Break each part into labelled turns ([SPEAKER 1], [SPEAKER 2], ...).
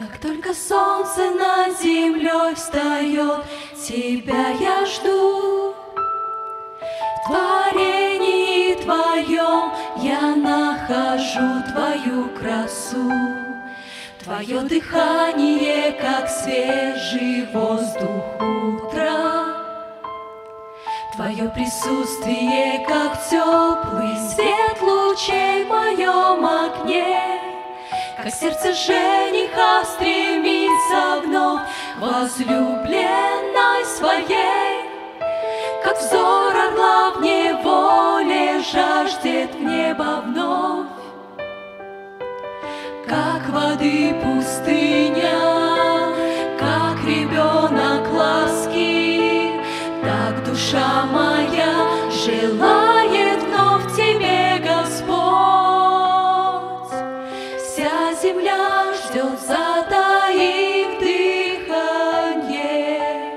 [SPEAKER 1] Как только солнце над землей встает, тебя я жду. В творении твоем я нахожу твою красу. Твое дыхание, как свежий воздух утра. Твое присутствие, как теплый свет лучей в моем окне. Как сердце жениха стремится вновь возлюбленной своей, как взор орла в неволе жаждет в небо вновь, как воды пустыня, как ребенок ласки, так душа моя желает вновь Тебе, Господь. Вся земля ждет, затаив дыхание,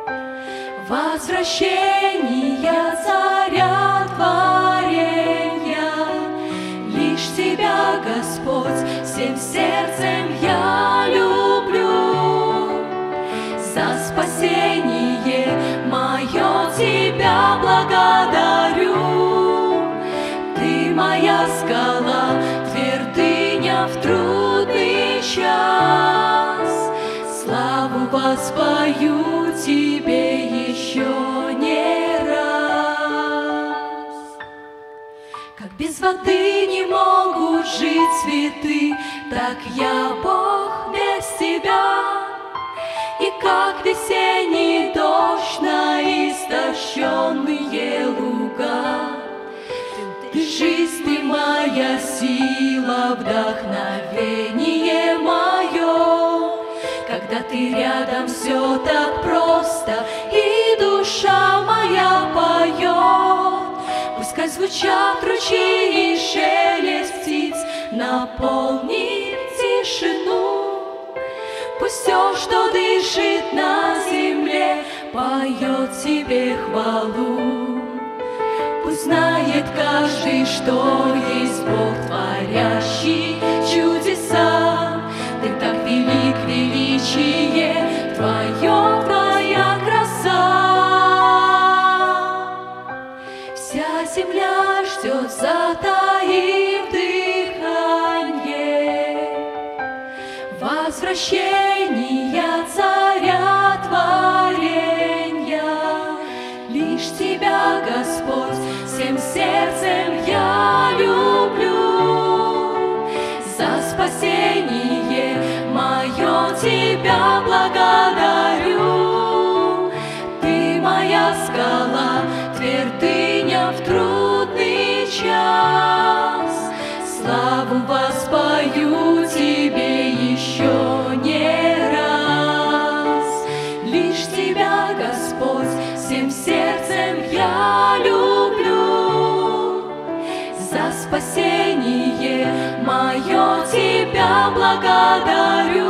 [SPEAKER 1] возвращения царя творения. Лишь Тебя, Господь, всем сердцем я люблю. За спасение мое Тебя благодарю. Ты моя скала, твердыня в трудный час. Славу воспою Тебе еще не раз. Как без воды не могут жить цветы, так я, Бог, без Тебя. И как весенний дождь на истощенные луга. Ты жизнь, Ты моя сила, вдохновение мое. Когда Ты рядом, все так просто, и душа моя поет. Пускай звучат ручьи и шелест птиц наполнит тишину. Пусть все, что дышит на земле, поет Тебе хвалу. Пусть знает каждый, что есть Бог, творящий чудеса. Ты так велик, величие Твое, Твоя краса. Вся земля ждет, затаив дыхание, возвращения царя творения. Лишь Тебя, Господь, всем сердцем я люблю. За спасение мое Тебя благодарю. Ты моя скала, твердыня в трудный час. Славу воспою Тебе еще не раз. Лишь Тебя, Господь, всем сердцем я люблю. За спасение мое Тебя благодарю.